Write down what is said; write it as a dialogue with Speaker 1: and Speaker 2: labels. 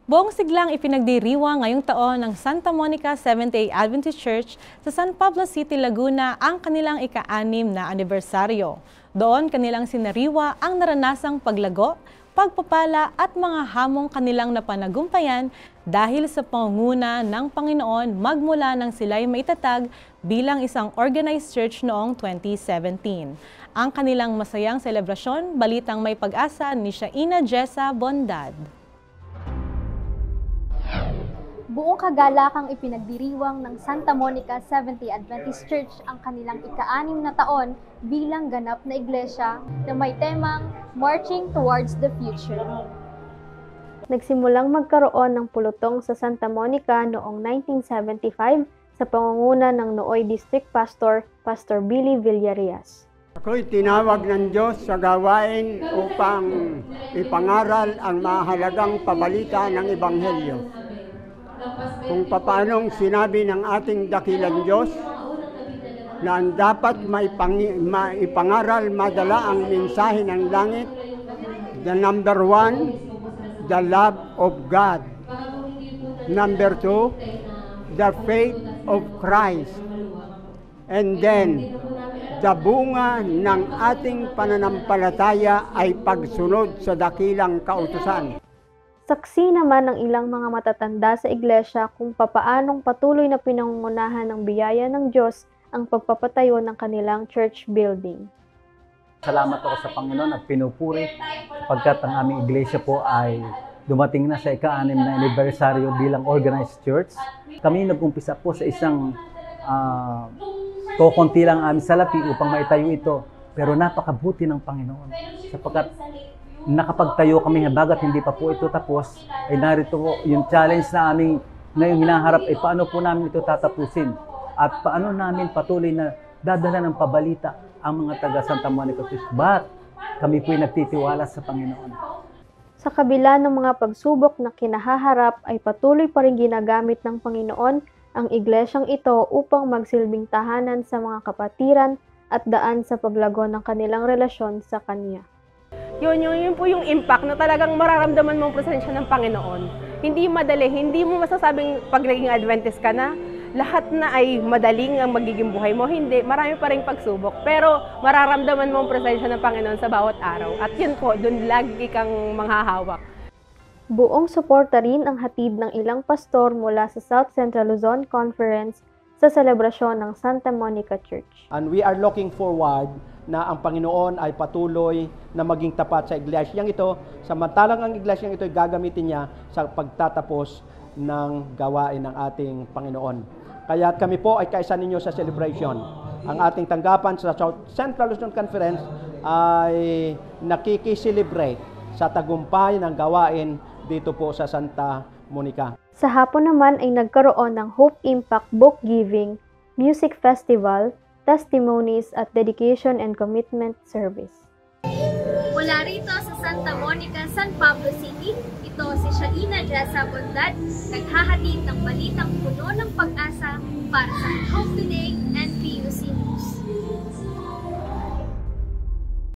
Speaker 1: Buong siglang ipinagdiriwang ngayong taon ng Santa Monica Seventh-day Adventist Church sa San Pablo City, Laguna ang kanilang ika-6 na anibersaryo. Doon kanilang sinariwa ang naranasang paglago, pagpapala at mga hamong kanilang napanagumpayan dahil sa pangunguna ng Panginoon magmula nang sila'y maitatag bilang isang organized church noong 2017. Ang kanilang masayang selebrasyon, balitang may pag-asa ni Shaina Jessa Bondad.
Speaker 2: Buong kagalakang ipinagdiriwang ng Santa Monica Seventh-day Adventist Church ang kanilang ika-6 na taon bilang ganap na iglesia na may temang Marching Towards the Future. Nagsimulang magkaroon ng pulutong sa Santa Monica noong 1975 sa pangunguna ng nooy District Pastor, Pastor Billy Villarias.
Speaker 3: Ako'y tinawag ng Diyos sa gawain upang ipangaral ang mahalagang pabalita ng Ebanghelyo. Kung paanong sinabi ng ating dakilang Diyos na dapat maipangaral, madala ang mensahe ng langit. The number 1, the love of God. Number 2, the faith of Christ. And then, the bunga ng ating pananampalataya ay pagsunod sa dakilang kautusan.
Speaker 2: Saksi naman ng ilang mga matatanda sa iglesia kung papaanong patuloy na pinangungunahan ng biyaya ng Diyos ang pagpapatayo ng kanilang church building.
Speaker 4: Salamat ako sa Panginoon at pinupuri pagkat ang aming iglesia po ay dumating na sa ika-6 na anibersaryo bilang organized church. Kami nag-umpisa po sa isang kokonti lang aming salapi upang maitayo ito. Pero napakabuti ng Panginoon sapagkat nakapagtayo kami bagat hindi pa po ito tapos, ay narito po yung challenge na aming ngayong hinaharap ay paano po namin ito tatapusin at paano namin patuloy na dadala ng pabalita ang mga taga Santa Monica Church. But kami po ay nagtitiwala sa Panginoon.
Speaker 2: Sa kabila ng mga pagsubok na kinahaharap ay patuloy pa rin ginagamit ng Panginoon ang iglesyang ito upang magsilbing tahanan sa mga kapatiran at daan sa paglago ng kanilang relasyon sa Kanya.
Speaker 5: Yun po yung impact na talagang mararamdaman mo ang presensya ng Panginoon. Hindi madali, hindi mo masasabing pag naging Adventist ka na, lahat na ay madaling ang magiging buhay mo. Hindi, marami pa rin pagsubok. Pero mararamdaman mo ang presensya ng Panginoon sa bawat araw. At yun po, dun lagi kang manghahawak.
Speaker 2: Buong suporta rin ang hatid ng ilang pastor mula sa South Central Luzon Conference sa selebrasyon ng Santa Monica Church.
Speaker 6: And we are looking forward na ang Panginoon ay patuloy na maging tapat sa iglesyang ito, samantalang ang iglesyang ito ay gagamitin niya sa pagtatapos ng gawain ng ating Panginoon. Kaya kami po ay kaisa ninyo sa celebration. Ang ating tanggapan sa South Central Luzon Conference ay nakikiselebrate sa tagumpay ng gawain dito po sa Santa Monica.
Speaker 2: Sa hapon naman ay nagkaroon ng Hope Impact Book Giving, Music Festival, Testimonies at Dedication and Commitment Service.
Speaker 7: Mula rito sa Santa Monica, San Pablo City, ito si Shaina Jessa Bondad, naghahatid ng balitang puno ng pag-asa para sa Hope Today